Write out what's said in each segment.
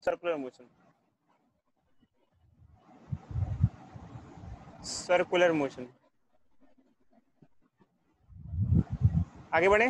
Circular motion, circular motion. आगे बढ़े,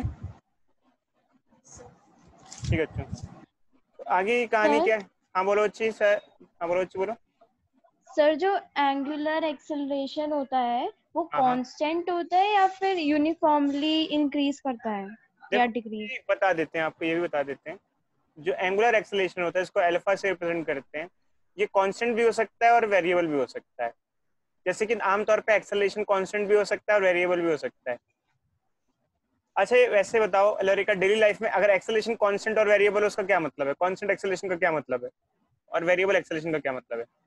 ठीक है। अच्छा, तो आगे की कहानी सर? क्या है? हाँ बोलो अच्छी सर, हाँ बोलो अच्छी बोलो। सर जो एंगुलर एक्सेलरेशन होता है वो हाँ हाँ, कांस्टेंट होता है या फिर यूनिफॉर्मली इंक्रीज करता है या देखो डिक्रीज? ये बता देते हैं आपको, ये भी बता देते हैं। जो एंगुलर एक्सेलरेशन होता है इसको अल्फा से रिप्रेजेंट करते हैं। ये कांस्टेंट भी हो सकता है और वेरिएबल भी हो सकता है। जैसे कि आमतौर पे एक्सेलरेशन कांस्टेंट भी हो सकता है और वेरिएबल भी हो सकता है। अच्छा ये वैसे बताओ लोरिका, डेली लाइफ में अगर एक्सेलरेशन कांस्टेंट और वेरिएबल है उसका क्या मतलब है? कांस्टेंट एक्सेलरेशन का क्या मतलब है और वेरिएबल एक्सेलरेशन का क्या मतलब है?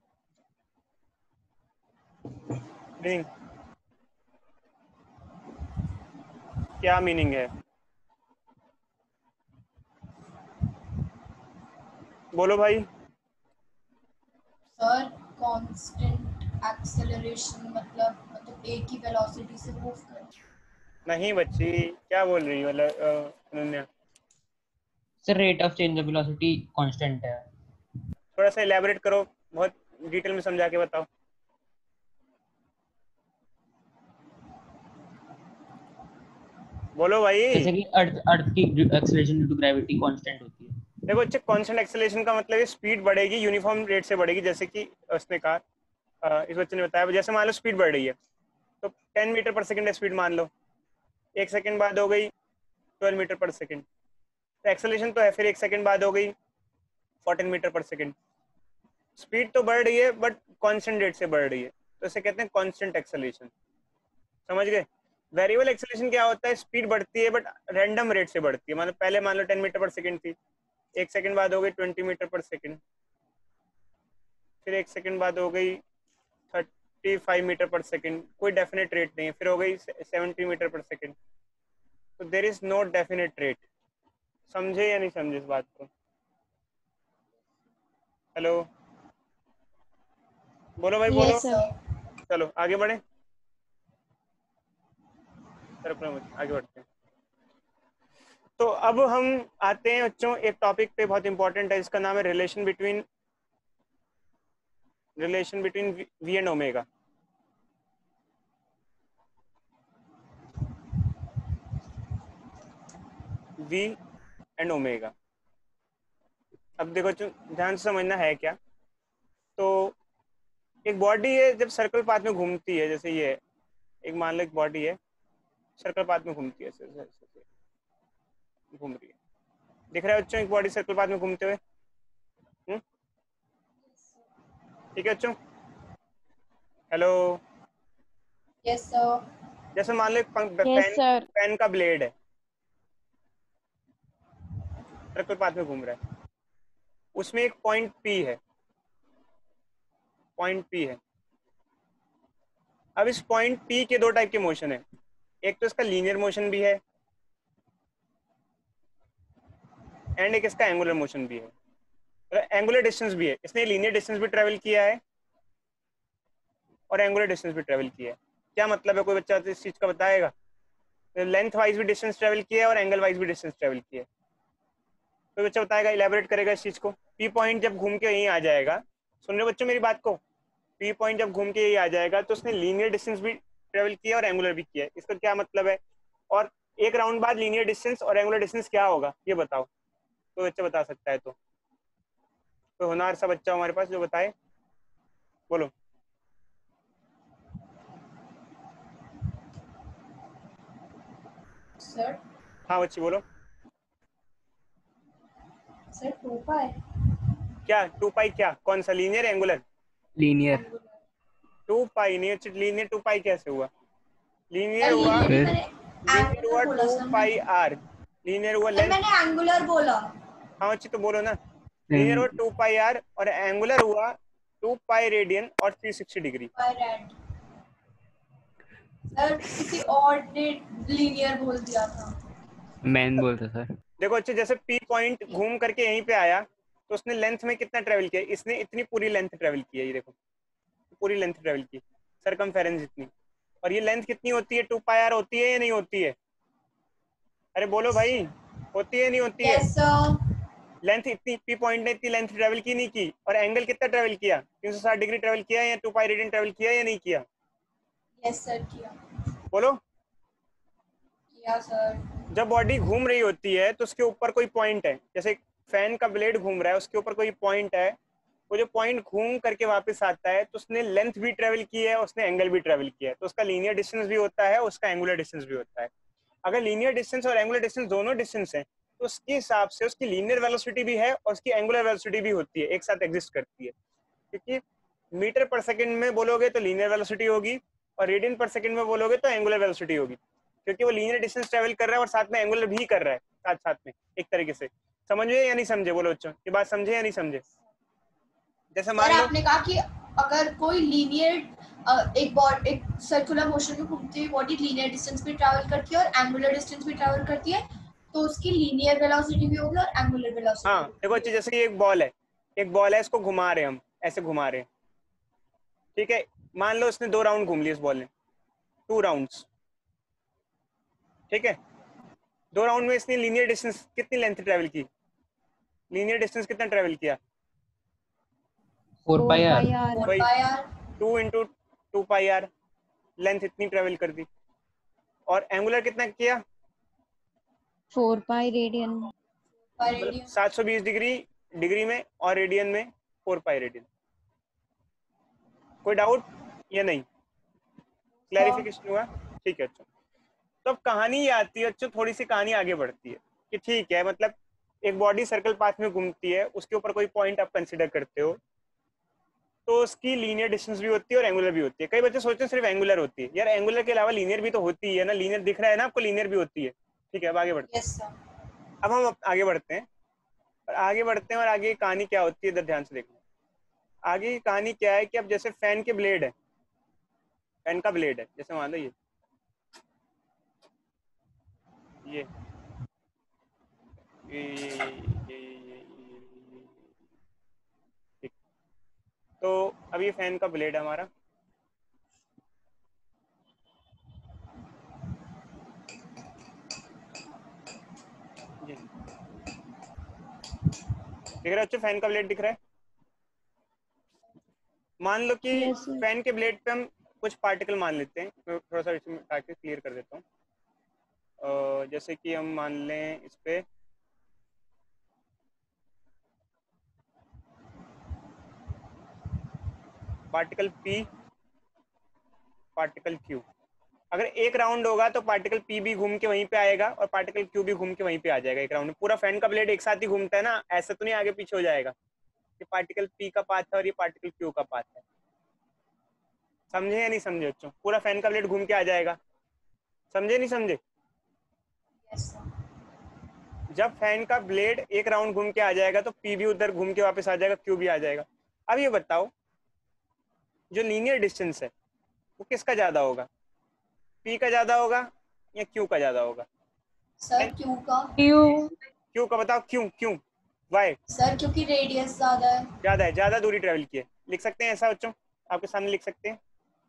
मीनिंग, क्या मीनिंग है? बोलो भाई। सर कांस्टेंट एक्सेलरेशन मतलब एक ही वेलोसिटी से मूव कर। नहीं बच्ची, क्या बोल रही हो Ananya? Sir rate of change of velocity constant है। थोड़ा सा इलेबोरेट करो, बहुत डिटेल में समझा के बताओ। बोलो भाई। जैसे कि अर्थ की acceleration due to gravity constant होती है। देखो अच्छे, कांस्टेंट एक्सेलरेशन का मतलब है स्पीड बढ़ेगी यूनिफॉर्म रेट से बढ़ेगी। जैसे कि उसने कहा, इस बच्चे ने बताया, जैसे मान लो स्पीड बढ़ रही है तो 10 मीटर पर सेकंड स्पीड मान लो, एक सेकंड बाद हो गई 12 मीटर पर सेकंड, तो एक्सेलरेशन तो है। फिर एक सेकंड बाद हो गई 14 मीटर पर सेकंड। स्पीड तो बढ़ रही है बट कांस्टेंट रेट से बढ़ रही है, तो इसे कहते हैं कांस्टेंट एक्सेलरेशन। समझ गए? वेरिएबल एक्सेलरेशन क्या होता है? स्पीड बढ़ती है बट रैंडम रेट से बढ़ती है। मतलब पहले मान लो 10 मीटर पर सेकंड थी, एक सेकंड बाद हो गई 20 मीटर पर सेकंड, फिर एक सेकंड बाद हो गई 35 मीटर पर सेकंड, कोई डेफिनेट रेट नहीं है, फिर हो गई 70 मीटर पर सेकंड। तो there is no definite rate. समझे या नहीं समझे इस बात को? हेलो, बोलो भाई बोलो। Yes sir. चलो आगे बढ़े, आगे बढ़ते हैं। तो अब हम आते हैं बच्चों एक टॉपिक पे, बहुत इंपॉर्टेंट है, इसका नाम है relation between V and omega. V and omega. अब देखो ध्यान से समझना है क्या। तो एक बॉडी है जब सर्कल पाथ में घूमती है, जैसे ये है, एक मान लो एक बॉडी है सर्कल पाथ में घूमती है, घूम रही है। दिख रहा है बच्चों एक बॉडी सर्कल पाथ में घूमते हुए? ठीक है बच्चों, हेलो। Yes sir. जैसे मान लो एक यस सर। पेन का ब्लेड है, सर्कल पाथ में घूम रहा है, उसमें एक पॉइंट पी है, पॉइंट पी है। अब इस पॉइंट पी के दो टाइप के मोशन है, एक तो इसका लीनियर मोशन भी है एंड एक इसका एंगुलर मोशन भी है। एंगुलर डिस्टेंस भी है, इसने लीनियर डिस्टेंस भी ट्रेवल किया है और एंगुलर डिस्टेंस भी ट्रेवल किया है। क्या मतलब है, कोई बच्चा इस चीज का बताएगा? लेंथ वाइज भी डिस्टेंस ट्रेवल किया है और एंगल वाइज भी डिस्टेंस ट्रेवल किया है। कोई बच्चा बताएगा, इलेबोरेट करेगा इस चीज को? पी पॉइंट जब घूम के यहीं आ जाएगा, सुन रहे बच्चों मेरी बात को, पी पॉइंट जब घूम के यहीं आ जाएगा तो उसने लीनियर डिस्टेंस भी ट्रेवल किया और एंगुलर भी किया है। इसका क्या मतलब है? और एक राउंड बाद लीनियर डिस्टेंस और एंगुलर डिस्टेंस क्या होगा ये बताओ, कोई बच्चा बता सकता है तो? कोई होनहार सा बच्चा हमारे पास जो बताए, बोलो। सर हाँ बच्ची बोलो। सर 2 पाई क्या 2 पाई? क्या कौन सा, लीनियर एंगुलर? लीनियर। 2 पाई नहीं, लीनियर 2 पाई कैसे हुआ? लीनियर हुआ, लीनियर फिर मैंने लीनियर हुआ एंगुलर बोला 2 सर। पाई आर, लीनियर हुआ सर लेंथ। मैंने एंगुलर बोला। हाँ बच्ची तो बोलो ना। लीनियर हुआ 2 पाई आर और एंगुलर हुआ 2 पाई रेडियन और 360 डिग्री। पाई रेड। सर किसी और ने लीनियर बोल दिया था। मैन बोलता सर। देखो अच्छे, जैसे पी पॉइंट घूम करके यहीं पे आया तो उसने लेंथ में कितना ट्रेवल किया? इसने इतनी पूरी लेंथ ट्रेवल की है, ये देखो पूरी लेंथ ट्रेवल की, सरकमफेरेंस इतनी। और ये लेंथ कितनी होती है? 2 पाई आर होती है या नहीं होती है? अरे बोलो भाई, होती है नहीं होती है? Yes sir. लेंथ इतनी, पी पॉइंट ने इतनी लेंथ ट्रेवल की नहीं की, और एंगल कितना ट्रेवल किया, 360 डिग्री ट्रेवल किया या 2 पाई रेडियन ट्रेवल किया या नहीं किया? यस सर, किया बोलो। किया सर। जब बॉडी घूम रही होती है तो उसके ऊपर कोई पॉइंट है, जैसे फैन का ब्लेड घूम रहा है, उसके ऊपर कोई पॉइंट है, वो जो पॉइंट घूम करके वापस आता है तो उसने लेंथ भी ट्रेवल की है, उसने एंगल भी ट्रेवल किया है, तो उसका लीनियर डिस्टेंस भी होता है, उसका एंगुलर डिस्टेंस भी होता है। अगर लीनियर डिस्टेंस और एंगुलर डिस्टेंस दोनों डिस्टेंस है तो उसके हिसाब से उसकी लीनियर वेलोसिटी भी है और उसकी एंगुलर वेलोसिटी भी होती है, एक साथ एग्जिस्ट करती है। क्योंकि मीटर पर सेकंड में बोलोगे तो लीनियर वेलोसिटी होगी, और रेडियन पर सेकंड में बोलोगे तो एंगुलर वेलोसिटी होगी, क्योंकि वो लीनियर डिस्टेंस ट्रेवल कर रहा है और साथ में एंगुलर भी कर रहा है साथ साथ में, एक तरीके से। समझे या नहीं समझे? बोलो बच्चों, ये बात समझे या नहीं समझे? जैसे सर मान लो आपने कहा कि अगर कोई लीनियर एक सर्कुलर मोशन में घूमती हुई बॉडी लीनियर डिस्टेंस भी ट्रैवल करती है और एंगुलर डिस्टेंस भी ट्रैवल करती है, तो उसकी लीनियर वेलोसिटी भी होगी और एंगुलर वेलोसिटी हाँ देखो अच्छी, जैसे कि एक बॉल है, इसको घुमा रहे हैं हम, ऐसे घुमा रहे हैं, ठीक है। मान लो इसने 2 राउंड घूम लिए इस बॉल ने, 2 राउंड्स, ठीक है। 2 राउंड में इसने लीनियर डिस्टेंस कितनी लेंथ ट्रेवल की, लीनियर डिस्टेंस कितना ट्रेवल किया? 4 pi r। फोर वही pi R 2 into 2 pi R, length इतनी ट्रेवल कर दी। और एंगुलर कितना किया? 4 पाई रेडियन। पर मतलब रेडियन। 720 डिग्री में, और रेडियन में 4 पाई रेडियन। कोई डाउट या नहीं? क्लैरिफिकेशन हुआ? ठीक है। अच्छा, तो अब कहानी ये आती है, अच्छा थोड़ी सी कहानी आगे बढ़ती है कि ठीक है, मतलब एक बॉडी सर्कल पाथ में घूमती है, उसके ऊपर कोई पॉइंट आप कंसिडर करते हो, तो उसकी लीनियर डिस्टेंस भी होती है और एंगुलर भी होती है। कई बच्चे सोचते हैं सिर्फ एंगुलर होती है, यार एंगुलर के अलावा लीनियर भी तो होती है ना, लीनियर दिख रहा है ना आपको, लीनियर भी होती है। ठीक है, अब आगे बढ़ते हैं। Yes sir. अब हम आगे बढ़ते हैं, और आगे बढ़ते हैं, और आगे की कहानी क्या होती है इधर ध्यान से देखना। आगे की कहानी क्या है कि अब जैसे फैन के ब्लेड है, फैन का ब्लेड है, जैसे मान लो ये ठीक। तो अब ये फैन का ब्लेड है हमारा, ये दिख रहा है अच्छा, फैन का ब्लेड दिख रहा है। मान लो कि Yes, sir. फैन के ब्लेड पे हम कुछ पार्टिकल मान लेते हैं, मैं थोड़ा सा इसमें ताकि क्लियर कर देता हूँ। जैसे कि हम मान लें इस पे पार्टिकल P, पार्टिकल Q। अगर एक राउंड होगा तो पार्टिकल P भी घूम के वहीं पे आएगा और पार्टिकल Q भी घूम के वहीं पे आ जाएगा एक राउंड में। पूरा फैन का ब्लेड एक साथ ही घूमता है ना, ऐसा तो नहीं आगे पीछे हो जाएगा। ये पार्टिकल P का पाथ है और ये पार्टिकल Q का पाथ है। समझे या नहीं समझे बच्चों? पूरा फैन का ब्लेड घूम के आ जाएगा। समझे नहीं समझे? Yes sir. जब फैन का ब्लेड एक राउंड घूम के आ जाएगा तो P भी उधर घूम के वापस आ जाएगा, Q भी आ जाएगा। अब ये बताओ, जो लीनियर डिस्टेंस है वो किसका ज्यादा होगा, P का ज्यादा होगा या Q का ज्यादा होगा? सर क्यू का। Q का बताओ, क्यों? क्यों? वाई? सर क्योंकि रेडियस ज्यादा है। ज्यादा है, ज्यादा दूरी ट्रेवल की है। लिख सकते हैं ऐसा बच्चों, आपके सामने लिख सकते हैं।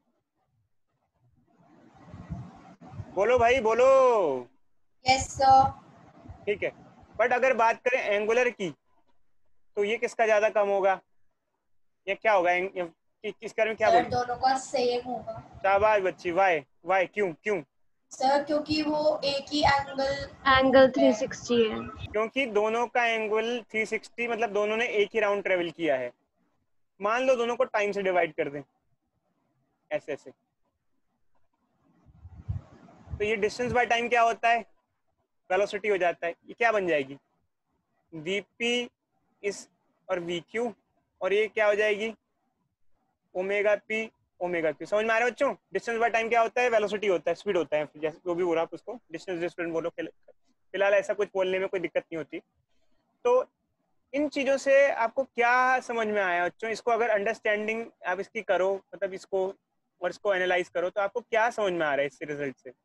बोलो भाई बोलो। Yes sir. ठीक है, बट अगर बात करें एंगुलर की तो ये किसका ज्यादा कम होगा, या क्या होगा, किसके बारे में क्या सर बोल? दोनों का सेम होगा। शाबाश बच्ची, वाई? वाई क्यों? क्यों? सर क्योंकि वो एक ही एंगल एंगल 360 है। क्योंकि दोनों का एंगल 360, मतलब दोनों ने एक ही राउंड ट्रेवल किया है। मान लो दोनों को टाइम से डिवाइड कर दें, ऐसे ऐसे, तो ये डिस्टेंस बाय टाइम क्या होता है, वेलोसिटी हो जाता है। ये क्या बन जाएगी, Vp इस और Vq, और ये क्या हो जाएगी, ओमेगा P ओमेगा Q। समझ में आ रहा है बच्चों? डिस्टेंस बाय टाइम क्या होता है, वेलोसिटी होता है, स्पीड होता है, जैसे जो भी हो रहा है उसको डिस्टेंस डिस्टेंस बोलो, फिलहाल ऐसा कुछ बोलने में कोई दिक्कत नहीं होती। तो इन चीज़ों से आपको क्या समझ में आया बच्चों? इसको अगर अंडरस्टैंडिंग आप इसकी करो, मतलब इसको और इसको एनालाइज करो, तो आपको क्या समझ में आ रहा है इससे रिजल्ट से?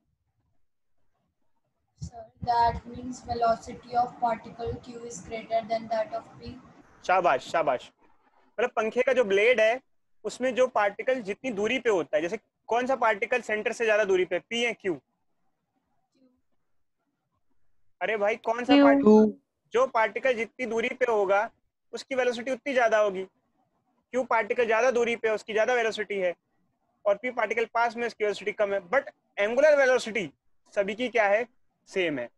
Sir, that means velocity of particle Q is greater than that of P. शाबाश शाबाश। मतलब पंखे का जो ब्लेड है उसमें जो पार्टिकल जितनी दूरी पे होता है, जैसे कौन सा पार्टिकल सेंटर से ज्यादा दूरी पे, P या Q? अरे भाई कौन सा Q. पार्टिकल? जो पार्टिकल जितनी दूरी पे होगा उसकी वेलोसिटी उतनी ज्यादा होगी। क्यू पार्टिकल ज्यादा दूरी पे है उसकी ज्यादा वेलोसिटी है, और पी पार्टिकल पास में उसकी वेलोसिटी कम है। बट एंगुलर वेलोसिटी सभी की क्या है, सेम है।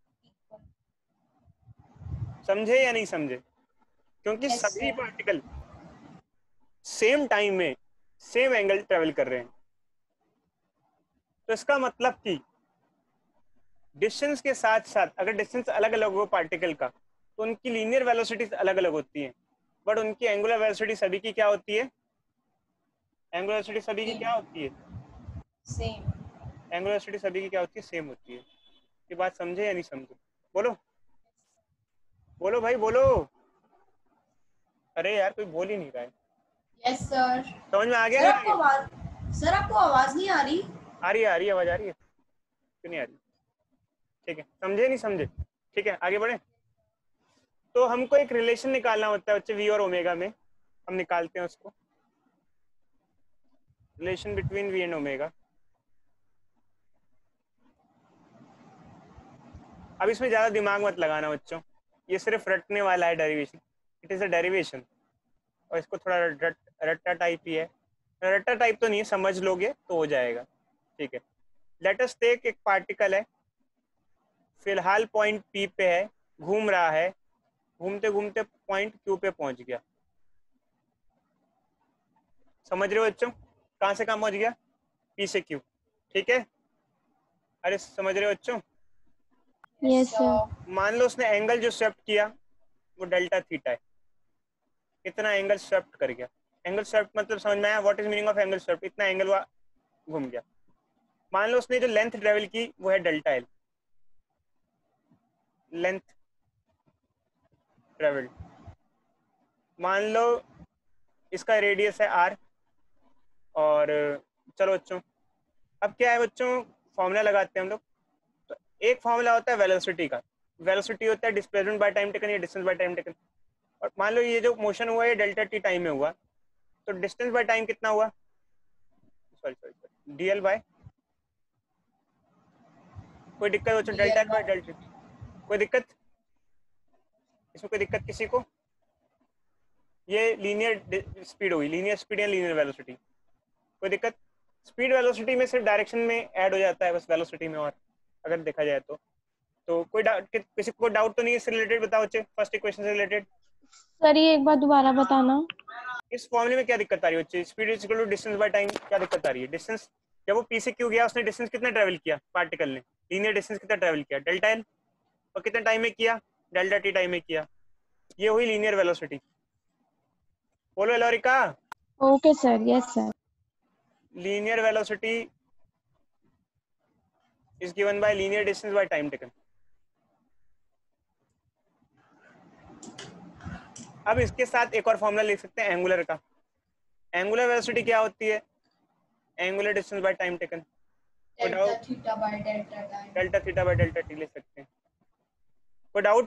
समझे या नहीं समझे? क्योंकि Yes, सभी sir. पार्टिकल सेम टाइम में सेम एंगल ट्रेवल कर रहे हैं। तो इसका मतलब कि डिस्टेंस के साथ साथ अगर डिस्टेंस अलग अलग हो पार्टिकल का तो उनकी लीनियर वेलोसिटी अलग अलग होती है, बट उनकी एंगुलर वेलोसिटी सभी की क्या होती है, एंगुलर वेलोसिटी सभी की क्या होती है, Same. एंगुलर वेलोसिटी सभी की क्या होती है, सेम होती है। ये बात समझे या नहीं समझे? बोलो बोलो भाई बोलो। अरे यार कोई बोल ही नहीं रहा है। Yes, sir. समझ में आ गया सर नहीं आ आपको गया? आवाज सर आपको आवाज नहीं आ रही? आ रही है आ रही है, आवाज आ रही है, क्यों नहीं आ रही? ठीक है, समझे नहीं समझे? ठीक है आगे बढ़े। तो हमको एक रिलेशन निकालना होता है बच्चे वी और ओमेगा में, हम निकालते हैं उसको, relation between V and omega. अब इसमें ज्यादा दिमाग मत लगाना बच्चों, ये सिर्फ रटने वाला है derivation, it is a derivation, और इसको थोड़ा रट्टा टाइप ही है। रट्टा टाइप तो नहीं है, समझ लोगे तो हो जाएगा। ठीक है, लेट अस टेक एक पार्टिकल है, फिलहाल पॉइंट पी पे है, घूम रहा है, घूमते घूमते पॉइंट क्यू पे पहुंच गया। समझ रहे हो बच्चों, कहाँ से कहाँ पहुंच गया, पी से क्यू। ठीक है, अरे समझ रहे हो बच्चों? Yes sir. मान लो उसने एंगल जो स्वेप्ट किया वो डेल्टा थीटा है, इतना एंगल स्वेप्ट कर गया। एंगल स्वेप्ट मतलब समझ में आया, what is meaning of angle swept, इतना एंगल हुआ घूम गया। मान लो उसने जो लेंथ ट्रेवल की वो है डेल्टा एल, लेंथ ट्रेवल। मान लो इसका रेडियस है आर, और चलो बच्चों अब क्या है बच्चों, फॉर्मूला लगाते हैं हम लोग। तो एक फॉर्मूला होता है वेलोसिटी का, वेलोसिटी होता है डिस्प्लेसमेंट बाय टाइम टेकन या डिस्टेंस बाय टाइम टेकन। और मान लो ये जो मोशन हुआ है डेल्टा टी टाइम में हुआ, तो डिस्टेंस बाय टाइम कितना हुआ, sorry sorry sorry, D L, by दिक्कत बच्चों, delta L by delta T, कोई दिक्कत इसमें, कोई दिक्कत किसी को? ये लीनियर स्पीड हुई, लीनियर स्पीड या लीनियर वेलोसिटी, कोई दिक्कत? स्पीड वेलोसिटी में सिर्फ डायरेक्शन में ऐड हो जाता है बस वेलोसिटी में, और अगर देखा जाए तो कोई किसी को डाउट तो नहीं है इससे रिलेटेड? बताओ बच्चे, फर्स्ट इक्वेशन से रिलेटेड सर ये एक बार दोबारा बताना। इस फॉर्मूले में क्या दिक्कत आ रही है बच्चे, speed is equal to distance by time, क्या दिक्कत आ रही है? डिस्टेंस जब वो पी से क्यू गया उसने डिस्टेंस कितना ट्रेवल किया, पार्टिकल ने लीनियर डिस्टेंस कितना ट्रेवल किया, डेल्टा एल, और कितने टाइम में किया, डेल्टा टी टाइम में किया। ये हुई लीनियर वेलोसिटी। बोलो एलोरिका, okay sir, yes sir. Linear velocity is given by linear distance by time taken. अब इसके साथ एक और फॉर्मूला लिख सकते हैं एंगुलर का। एंगुलर वेलोसिटी क्या होती है, angular distance by time taken, delta theta by delta time. Delta theta by delta T ले सकते हैं। कोई डाउट?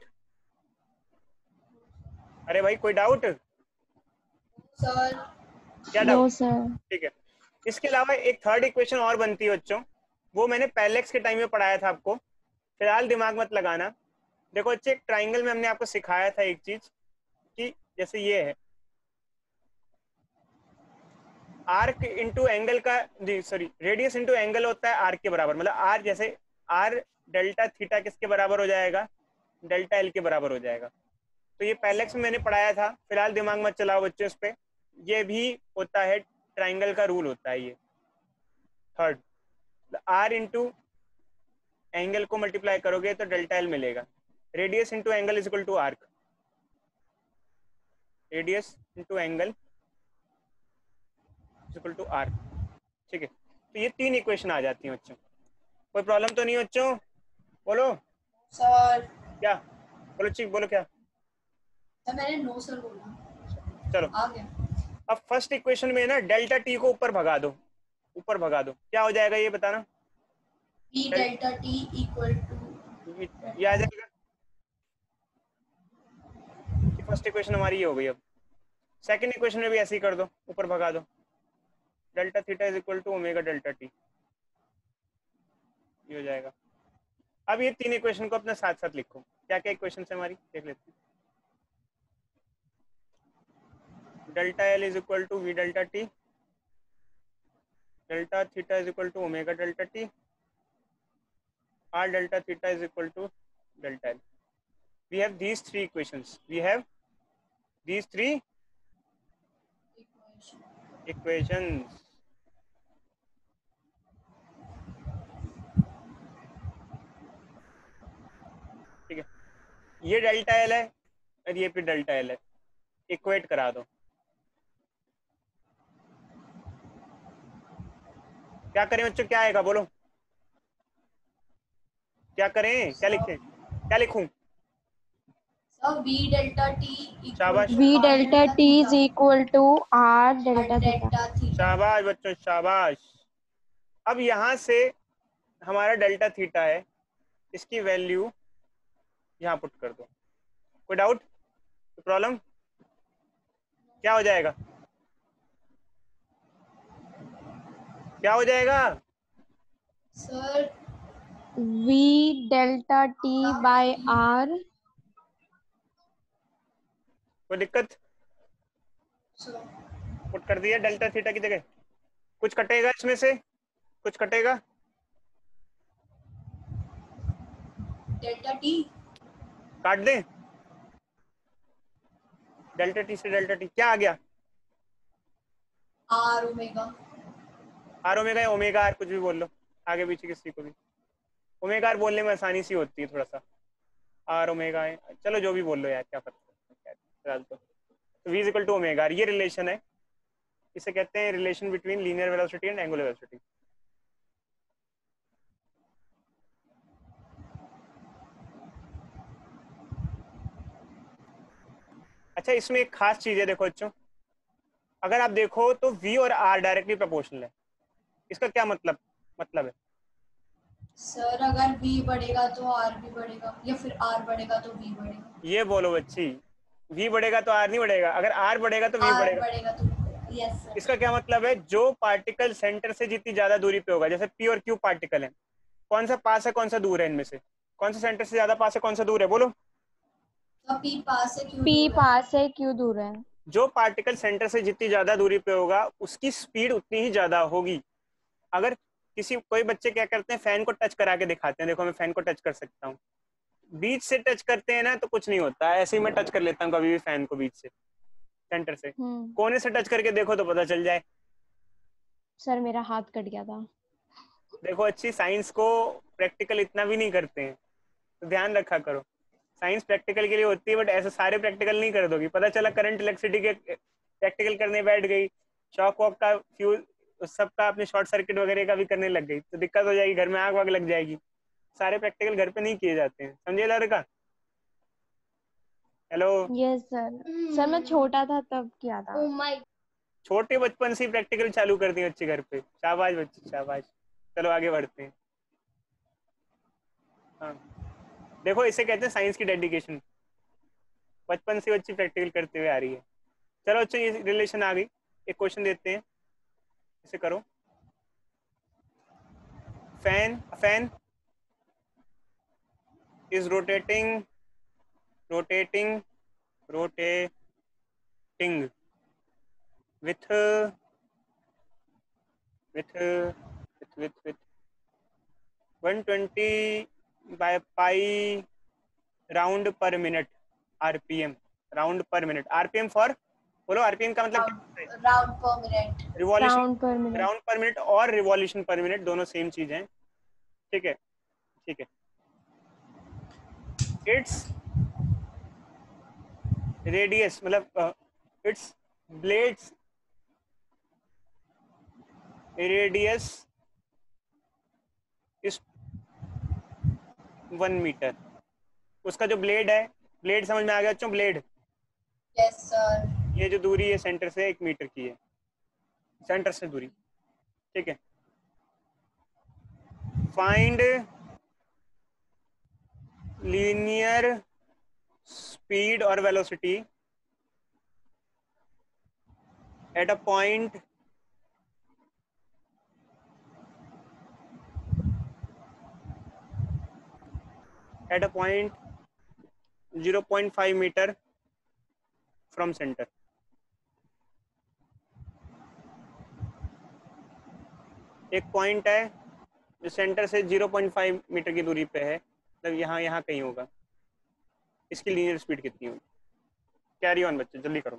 अरे भाई कोई डाउट? सर क्या नो डाउट? सर। ठीक है, इसके अलावा एक थर्ड इक्वेशन और बनती है बच्चों, वो मैंने पैरेलैक्स के टाइम में पढ़ाया था आपको, फिलहाल दिमाग मत लगाना। देखो बच्चे, एक ट्राइंगल में हमने आपको सिखाया था एक चीज कि जैसे ये है आर्क इंटू एंगल का, जी सॉरी, रेडियस इंटू एंगल होता है आर्क के बराबर, मतलब आर जैसे आर डेल्टा थीटा किसके बराबर हो जाएगा, डेल्टा एल के बराबर हो जाएगा। तो ये पैरेलैक्स में मैंने पढ़ाया था, फिलहाल दिमाग मत चलाओ बच्चों इस पे। ये भी होता है, ट्राइंगल का रूल होता है ये थर्ड, आर इंटू एंगल को मल्टीप्लाई करोगे तो डेल्टा एल मिलेगा, radius into angle is equal to arc, radius into angle is equal to arc. ठीक है, तो ये तीन इक्वेशन आ जाती हैं बच्चों। कोई प्रॉब्लम तो नहीं बच्चों? बोलो सर क्या, बोलो चीख, बोलो क्या? मैंने नो सर बोला, चलो आ गया। अब फर्स्ट इक्वेशन में ना डेल्टा टी को ऊपर भगा दो, ऊपर भगा दो, क्या हो जाएगा ये बताना? P delta T equal to, ये आ जाएगा, फर्स्ट इक्वेशन हमारी ये हो गई। अब सेकंड इक्वेशन में भी ऐसे ही कर दो, ऊपर भगा दो, delta theta is equal to omega delta T, ये हो जाएगा। अब ये तीन इक्वेशन को अपने साथ साथ लिखो, क्या क्या इक्वेशन है हमारी देख लेते हैं। Delta L is equal to V delta T, delta theta is equal to omega delta T, R delta theta is equal to delta L. We have these three equations. We have these three equations. ठीक है, ये delta L है और ये भी delta L है, equate करा दो. क्या करें बच्चों, क्या आएगा बोलो, क्या करें, क्या लिखें, क्या लिखूं? सर v delta t शाबाश. V delta t is equal to R delta theta. delta theta. शाबाश बच्चों, शाबाश. अब यहाँ से हमारा डेल्टा थीटा है, इसकी वैल्यू यहाँ पुट कर दो. कोई डाउट, प्रॉब्लम? क्या हो जाएगा, क्या हो जाएगा? Sir V delta t by R. कोई दिक्कत? सर पुट कर दिया डेल्टा थीटा की जगह. कुछ कटेगा इसमें से, कुछ कटेगा? डेल्टा टी काट दें. डेल्टा टी से डेल्टा टी क्या आ गया? R omega. आर ओमेगा या ओमेगा आर, कुछ भी बोल लो, आगे पीछे किसी को भी. ओमेगा आर बोलने में आसानी सी होती है थोड़ा सा, आर ओमेगा है, चलो जो भी बोल लो यार, क्या फर्क. तो v is equal to omega R, ये रिलेशन है, इसे कहते हैं relation between linear velocity and angular velocity. अच्छा, इसमें एक खास चीज है, देखो बच्चों, अगर आप देखो तो v और r डायरेक्टली प्रोपोर्शनल है. इसका क्या मतलब है? सर अगर v बढ़ेगा तो r भी बढ़ेगा, या फिर r बढ़ेगा तो v बढ़ेगा. ये बोलो बच्ची, v बढ़ेगा तो r नहीं बढ़ेगा, अगर r बढ़ेगा तो v r बढ़ेगा. बढ़ेगा तो यस सर. इसका क्या मतलब है, जो पार्टिकल सेंटर से जितनी ज्यादा दूरी पे होगा, जैसे p और q पार्टिकल है, कौन सा पास है कौन सा दूर है, इनमें से कौन सा सेंटर से ज्यादा पास है कौन सा दूर है, बोलो. तो p पास है, q P दूर है. पास है, Q दूर है. जो पार्टिकल सेंटर से जितनी ज्यादा दूरी पे होगा उसकी स्पीड उतनी ही ज्यादा होगी. अगर कोई बच्चे क्या करते हैं, फैन को टच करा के दिखाते हैं, देखो मैं फैन को टच कर सकता हूँ, बीच से टच करते हैं ना तो कुछ नहीं होता, ऐसे ही मैं टच कर लेता हूँ कभी भी फैन को बीच से, सेंटर से. कोने से टच करके देखो तो पता चल जाए. सर मेरा हाथ कट गया था. देखो अच्छी, साइंस को प्रैक्टिकल इतना भी नहीं करते हैं, तो ध्यान रखा करो. साइंस प्रैक्टिकल के लिए होती है, बट ऐसे सारे प्रैक्टिकल नहीं कर दोगी. पता चला करंट इलेक्ट्रिसिटी के प्रैक्टिकल करने बैठ गई, शॉक वॉक का फ्यूज सबका अपने शॉर्ट सर्किट वगैरह का भी करने लग गई, तो दिक्कत हो जाएगी, घर में आग वाग लग जाएगी. सारे प्रैक्टिकल घर पे नहीं किए जाते हैं, समझे लड़का? हेलो. Yes sir. सर मैं छोटा था तब किया था. छोटे बचपन से ही प्रैक्टिकल चालू कर दिए बच्चे घर पे, शाबाश बच्चे शाबाश. चलो आगे बढ़ते हैं. हाँ, देखो इसे कहते हैं साइंस की डेडिकेशन, बचपन से बच्ची प्रैक्टिकल करते हुए आ रही है. चलो अच्छा, ये रिलेशन आ गई, एक क्वेश्चन देते हैं, इसे करो. Fan is rotating with with 120 by pi round per minute rpm. Round per minute, RPM for, बोलो आरपीएम का मतलब क्या है? Round per minute. Revolution round per minute. Round per minute और रिवॉल्यूशन पर मिनट दोनों सेम चीज हैं. ठीक है, ठीक है. इट्स रेडियस मतलब it's blades radius is 1 metre. उसका जो ब्लेड है, ब्लेड समझ में आ गया बच्चों, ब्लेड, यस सर. ये जो दूरी है सेंटर से 1 मीटर की है, सेंटर से दूरी. ठीक है. फाइंड लीनियर स्पीड और velocity at a point 0.5 metre from centre. एक पॉइंट है जो सेंटर से 0.5 मीटर की दूरी पे है, मतलब यहाँ कहीं होगा। इसकी लीनियर स्पीड कितनी होगी? कैरी ऑन बच्चे, जल्दी करो।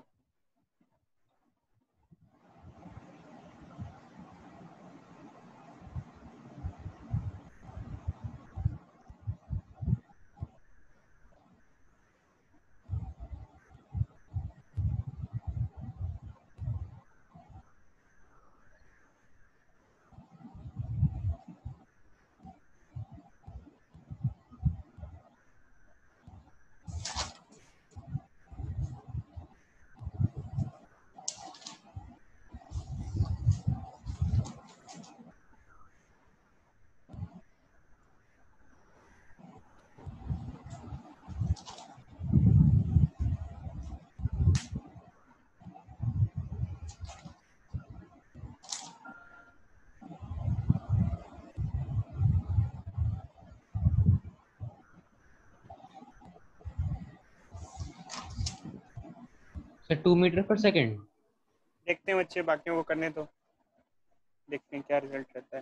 Sir 2 metre per second. देखते हैं बच्चे, बाकियों को करने तो देखते हैं क्या रिजल्ट रहता है।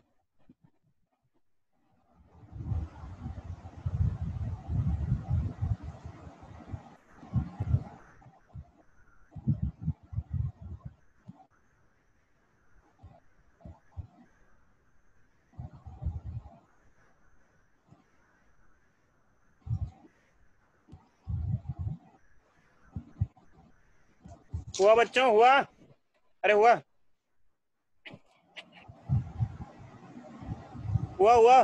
हुआ बच्चों, हुआ? अरे हुआ, हुआ हुआ।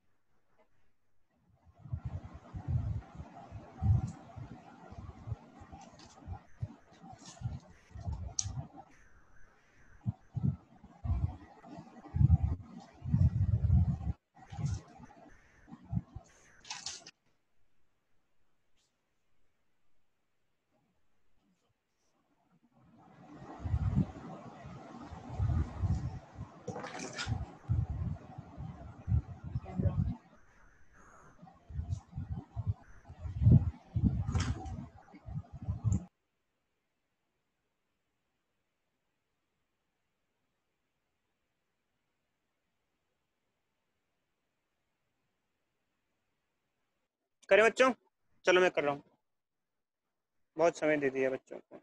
करें बच्चों? चलो मैं कर रहा हूँ, बहुत समय दे दिया बच्चों को।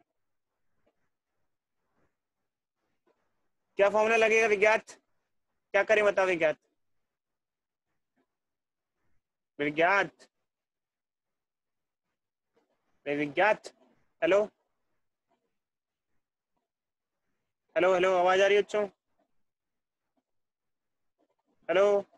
क्या फॉर्मूला लगेगा विज्ञात? क्या करें बताओ विज्ञात? विज्ञात, विज्ञात। हेलो हेलो हेलो, आवाज आ रही है बच्चों? हेलो।